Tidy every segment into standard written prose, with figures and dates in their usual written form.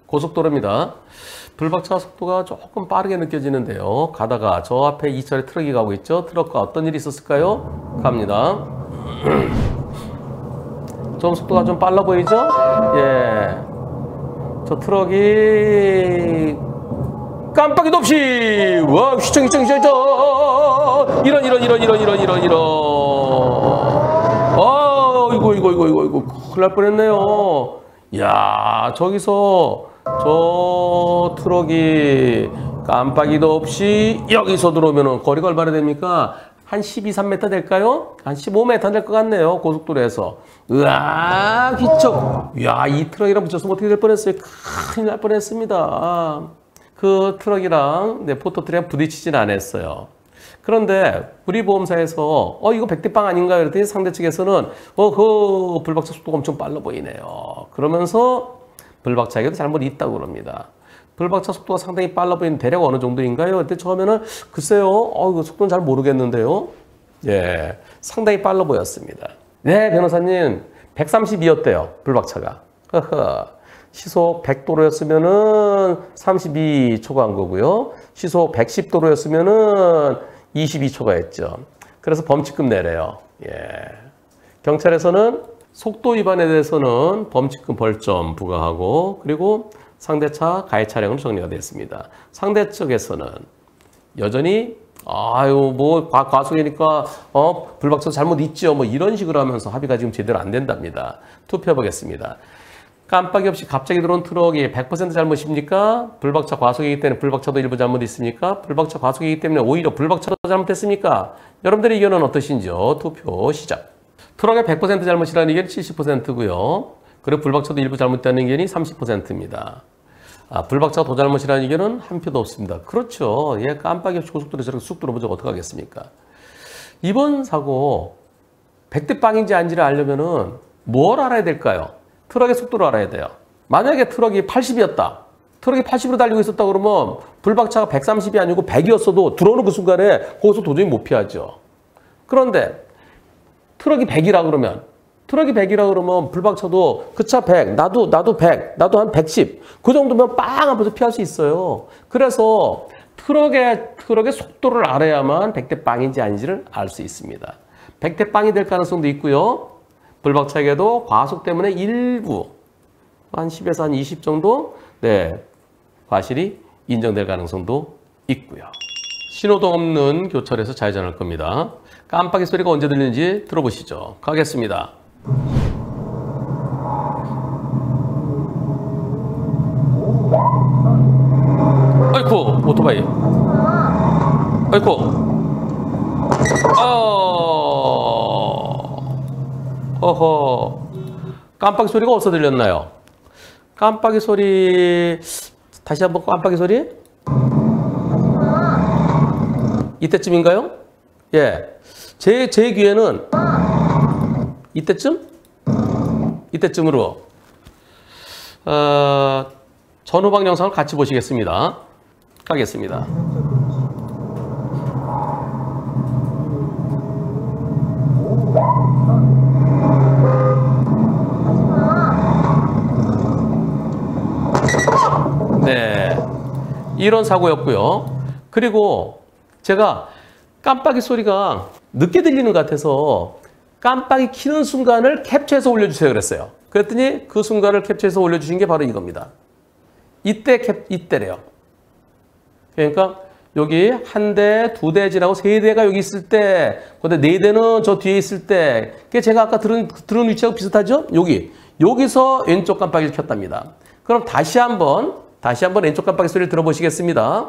고속도로입니다. 불박차 속도가 조금 빠르게 느껴지는데요. 가다가 저 앞에 2차례 트럭이 가고 있죠. 트럭과 어떤 일이 있었을까요? 갑니다. 좀 속도가 좀 빨라 보이죠? 예. 저 트럭이 깜빡이도 없이 와 휘청휘청 이런 이거 큰일 날 뻔했네요. 야 저기서 저 트럭이 깜빡이도 없이 여기서 들어오면은 거리가 얼마나 됩니까? 한 12, 3m 될까요? 한 15m 될 것 같네요. 고속도로에서. 으아, 휘청. 야, 이 트럭이랑 붙였으면 어떻게 될 뻔했어요? 큰일 날 뻔했습니다. 그 트럭이랑 포토트럭이랑 부딪히진 않았어요. 그런데 우리 보험사에서 이거 백대빵 아닌가요? 그랬더니 상대 측에서는 불박차 속도가 엄청 빨라 보이네요. 그러면서 불박차에게도 잘못이 있다고 그럽니다. 불박차 속도가 상당히 빨라 보이는 대략 어느 정도인가요? 그때 처음에는 글쎄요, 이거 속도는 잘 모르겠는데요. 예, 상당히 빨라 보였습니다. 네, 변호사님, 132였대요, 불박차가. 시속 100도로였으면은 32초가 한 거고요. 시속 110도로였으면은 22초가 했죠. 그래서 범칙금 내래요. 예. 경찰에서는 속도 위반에 대해서는 범칙금 벌점 부과하고 그리고 상대차 가해 차량으로 정리가 됐습니다. 상대 측에서는 여전히 과속이니까 불박차 잘못 있죠. 이런 식으로 하면서 합의가 지금 제대로 안 된답니다. 투표해 보겠습니다. 깜빡이 없이 갑자기 들어온 트럭이 100% 잘못입니까? 불박차 과속이기 때문에 불박차도 일부 잘못 있습니까? 불박차 과속이기 때문에 오히려 불박차도 잘못됐습니까? 여러분들의 의견은 어떠신지요? 투표 시작. 트럭의 100% 잘못이라는 의견이 70%고요. 그리고 불박차도 일부 잘못됐다는 의견이 30%입니다. 불박차가 더 잘못이라는 의견은 한 표도 없습니다. 그렇죠. 예, 깜빡이 없이 고속도로에 저렇게 쑥 들어오면 어떡하겠습니까? 이번 사고 100대 빵인지 아닌지를 알려면은 뭘 알아야 될까요? 트럭의 속도를 알아야 돼요. 만약에 트럭이 80이었다. 트럭이 80으로 달리고 있었다 그러면 불박차가 130이 아니고 100이었어도 들어오는 그 순간에 거기서 도저히 못 피하죠. 그런데 트럭이 100이라 그러면 불박차도 그 차 100, 나도 100, 나도 한 110. 그 정도면 빵 하면서 피할 수 있어요. 그래서 트럭의 속도를 알아야만 100대 빵인지 아닌지를 알 수 있습니다. 100대 빵이 될 가능성도 있고요. 불박차에게도 과속 때문에 일부 한 10에서 한 20 정도 과실이 인정될 가능성도 있고요. 신호등 없는 교차로에서 좌회전할 겁니다. 깜빡이 소리가 언제 들리는지 들어보시죠. 가겠습니다. 아이쿠 오토바이. 아이쿠. 어허. 깜빡이 소리가 어디서 들렸나요? 깜빡이 소리. 다시 한번 깜빡이 소리. 이때쯤인가요? 예. 제 귀에는 이때쯤으로 전후방 영상을 같이 보시겠습니다. 가겠습니다. 네, 이런 사고였고요. 그리고 제가 깜빡이 소리가 늦게 들리는 것 같아서 깜빡이 켜는 순간을 캡처해서 올려주세요 그랬어요. 그랬더니 그 순간을 캡처해서 올려주신 게 바로 이겁니다. 이때래요. 그러니까 여기 한 대, 두 대 지나고 세 대가 여기 있을 때, 근데 네 대는 저 뒤에 있을 때, 그게 제가 아까 들은 위치하고 비슷하죠? 여기서 왼쪽 깜빡이를 켰답니다. 그럼 다시 한번 왼쪽 깜빡이 소리를 들어보시겠습니다.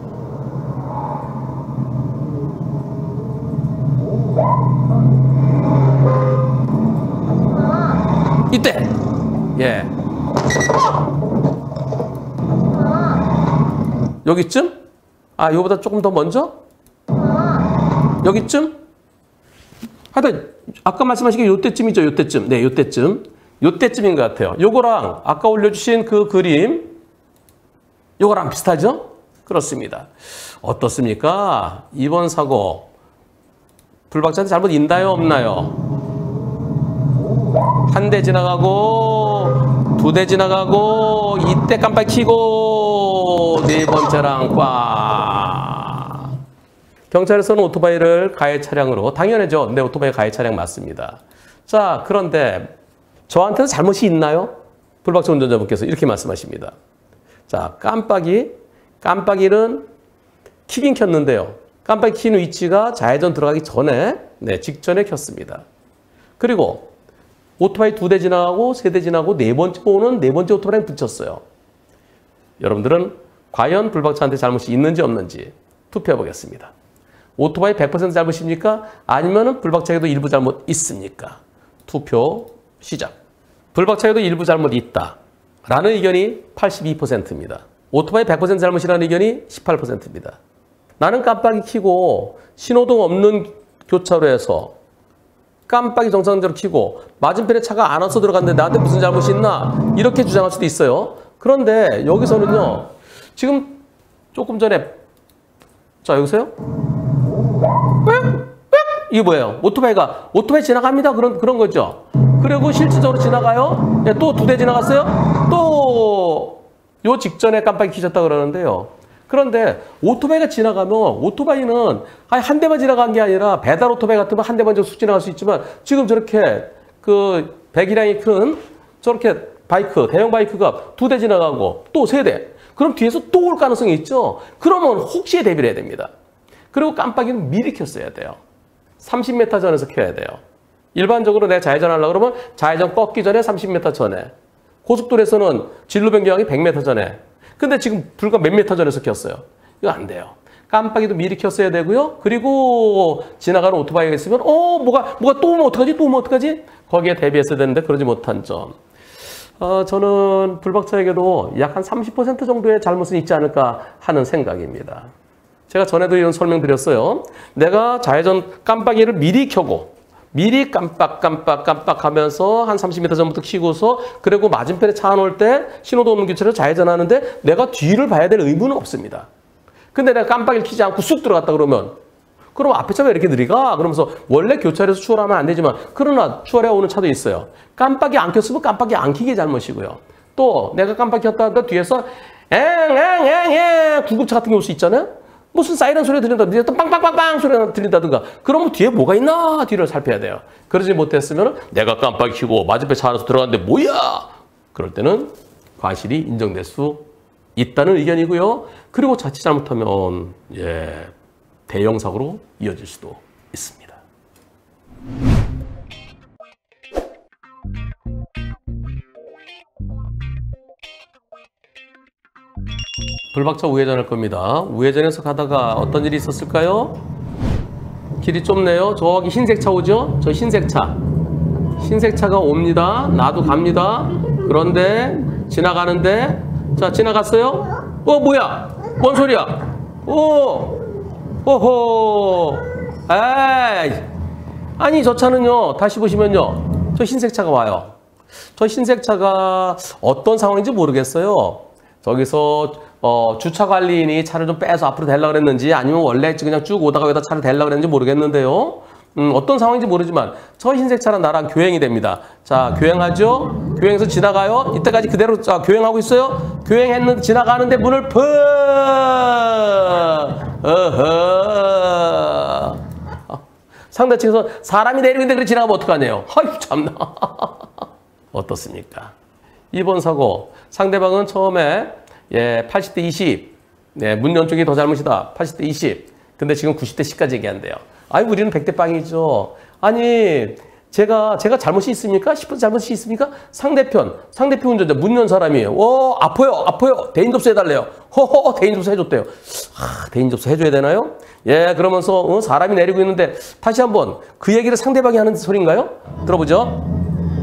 이때, 예. 여기쯤? 이거보다 조금 더 먼저? 여기쯤? 하여튼, 아까 말씀하신 게 요때쯤이죠, 요때쯤. 네, 요때쯤인 것 같아요. 요거랑 아까 올려주신 그 그림, 요거랑 비슷하죠? 그렇습니다. 어떻습니까? 이번 사고, 불박차한테 잘못 있나요, 없나요? 한 대 지나가고, 두 대 지나가고 이때 깜빡이 켜고 네 번째랑 꽉. 경찰에서는 오토바이를 가해 차량으로 당연하죠. 내 오토바이 가해 차량 맞습니다. 자, 그런데 저한테는 잘못이 있나요? 불박차 운전자분께서 이렇게 말씀하십니다. 자, 깜빡이는 켜긴 켰는데요. 깜빡이 켜는 위치가 좌회전 들어가기 전에, 직전에 켰습니다. 그리고 오토바이 두 대 지나가고 세 대 지나고 네 번째 오는 네 번째 오토바이에 붙였어요. 여러분들은 과연 불박차한테 잘못이 있는지 없는지 투표해 보겠습니다. 오토바이 100% 잘못입니까? 아니면 불박차에도 일부 잘못 있습니까? 투표 시작. 불박차에도 일부 잘못 있다 라는 의견이 82%입니다. 오토바이 100% 잘못이라는 의견이 18%입니다. 나는 깜빡이 켜고 신호등 없는 교차로에서 깜빡이 정상적으로 켜고 맞은편에 차가 안 와서 들어갔는데 나한테 무슨 잘못이 있나? 이렇게 주장할 수도 있어요. 그런데 여기서는요. 지금 조금 전에 자 여기서요. 이게 뭐예요? 오토바이 지나갑니다. 그런 거죠. 그리고 실질적으로 지나가요. 또 두 대 지나갔어요. 또 요 직전에 깜빡이 켜졌다 그러는데요. 그런데 오토바이가 지나가면 오토바이는 한 대만 지나간 게 아니라 배달 오토바이 같으면 한 대만 쑥 지나갈 수 있지만 지금 저렇게 그 배기량이 큰 저렇게 바이크, 대형 바이크가 두 대 지나가고 또 세 대. 그럼 뒤에서 또 올 가능성이 있죠. 그러면 혹시에 대비를 해야 됩니다. 그리고 깜빡이는 미리 켰어야 돼요. 30m 전에서 켜야 돼요. 일반적으로 내가 좌회전 하려고 그러면 좌회전 꺾기 전에 30m 전에. 고속도로에서는 진로 변경이 100m 전에. 근데 지금 불과 몇 미터 전에서 켰어요. 이거 안 돼요. 깜빡이도 미리 켰어야 되고요. 그리고 지나가는 오토바이가 있으면 뭐가 또 오면 어떡하지? 거기에 대비했어야 되는데 그러지 못한 점. 저는 불박차에게도 약 한 30% 정도의 잘못은 있지 않을까 하는 생각입니다. 제가 전에도 이런 설명드렸어요. 내가 좌회전 깜빡이를 미리 켜고 미리 깜빡 하면서 한 30m 전부터 켜고서 그리고 맞은편에 차 안 올 때 신호도 없는 교차로 좌회전하는데 내가 뒤를 봐야 될 의무는 없습니다. 근데 내가 깜빡이를 켜지 않고 쑥 들어갔다 그러면 그럼 앞에 차가 왜 이렇게 느리가? 그러면서 원래 교차로에서 추월하면 안 되지만 그러나 추월해 오는 차도 있어요. 깜빡이 안 켰으면 깜빡이 안 켜기 잘못이고요. 또 내가 깜빡이 켰다 하다 뒤에서 구급차 같은 게 올 수 있잖아요. 무슨 사이렌 소리가 들린다든지 또 빵빵빵빵 소리가 들린다든가 그러면 뒤에 뭐가 있나 뒤를 살펴야 돼요. 그러지 못했으면 내가 깜빡이 켜고 맞은편 차 안에서 들어갔는데 뭐야? 그럴 때는 과실이 인정될 수 있다는 의견이고요. 그리고 자칫 잘못하면 대형 사고로 이어질 수도 있습니다. 불박차 우회전할 겁니다. 우회전해서 가다가 어떤 일이 있었을까요? 길이 좁네요. 저기 흰색 차 오죠? 저 흰색 차. 흰색 차가 옵니다. 나도 갑니다. 그런데 지나가는데 자 지나갔어요? 뭐야? 뭔 소리야? 오호. 에이. 아니 저 차는요. 다시 보시면요. 저 흰색 차가 와요. 저 흰색 차가 어떤 상황인지 모르겠어요. 저기서 주차 관리인이 차를 좀 빼서 앞으로 대려고 그랬는지 아니면 원래 그냥 쭉 오다가 여기다 차를 대려고 그랬는지 모르겠는데요. 어떤 상황인지 모르지만 저 흰색 차랑 나랑 교행이 됩니다. 자, 교행하죠? 교행해서 지나가요. 이때까지 그대로 교행하고 있어요. 교행했는데 지나가는데 문을 상대측에서 사람이 내리고 있는데 그래 지나가면 어떡하냐요. 아유 참나. 어떻습니까? 이번 사고 상대방은 처음에 80대 20 문 연쪽이 더 잘못이다. 80대 20 근데 지금 90대 10까지 얘기한대요. 아니 우리는 100대 빵이죠. 아니 제가 잘못이 있습니까? 10% 잘못이 있습니까? 상대편 운전자 문 연 사람이에요. 아파요. 대인 접수 해달래요. 대인 접수 해줬대요. 대인 접수 해줘야 되나요? 그러면서 사람이 내리고 있는데 다시 한번 그 얘기를 상대방이 하는 소리인가요? 들어보죠.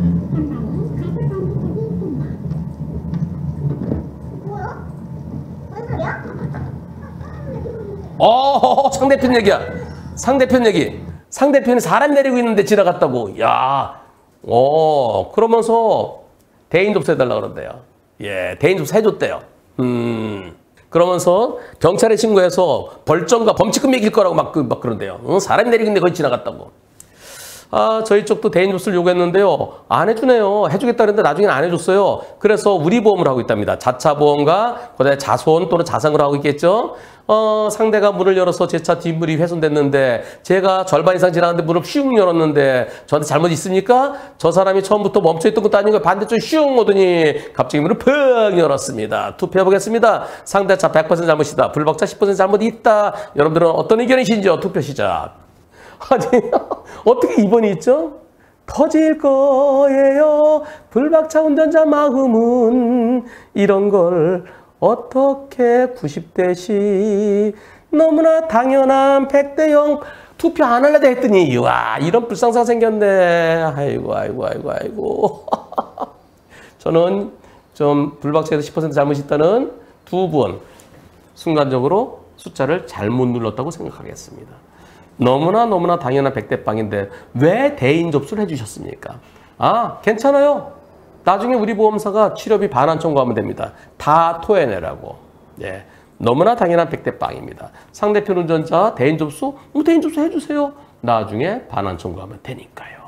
상대편 얘기야. 상대편 얘기. 상대편이 사람 내리고 있는데 지나갔다고. 그러면서 대인 접수 해달라고 그런대요. 대인 접수 해줬대요. 그러면서 경찰에 신고해서 벌점과 범칙금 매길 거라고 막 그런대요. 사람이 내리고 있는데 거기 지나갔다고. 저희 쪽도 대인 접수를 요구했는데요. 안 해주네요. 해주겠다 그랬는데 나중에는 안 해줬어요. 그래서 우리 보험을 하고 있답니다. 자차 보험과 그다음에 자손 또는 자산을 하고 있겠죠. 상대가 문을 열어서 제 차 뒷문이 훼손됐는데 제가 절반 이상 지났는데 문을 슝 열었는데 저한테 잘못 있습니까? 저 사람이 처음부터 멈춰있던 것도 아니고 반대쪽 슝 오더니 갑자기 문을 펑 열었습니다. 투표해보겠습니다. 상대차 100% 잘못이다. 불박차 10% 잘못 있다. 여러분들은 어떤 의견이신지요? 투표 시작. 아니 어떻게 2번이 있죠? 터질 거예요. 불박차 운전자 마음은 이런 걸 어떻게 90대씩 너무나 당연한 100대 0 투표 안 할래다 했더니 와 이런 불상사가 생겼네. 아이고 저는 좀 불박차에서 10% 잘못이 있다는 두 분 순간적으로 숫자를 잘못 눌렀다고 생각하겠습니다. 너무나 당연한 100대 빵인데 왜 대인 접수를 해주셨습니까? 괜찮아요. 나중에 우리 보험사가 치료비 반환 청구하면 됩니다. 다 토해내라고. 예, 너무나 당연한 100대 빵입니다. 상대편 운전자 대인 접수? 대인 접수 해주세요. 나중에 반환 청구하면 되니까요.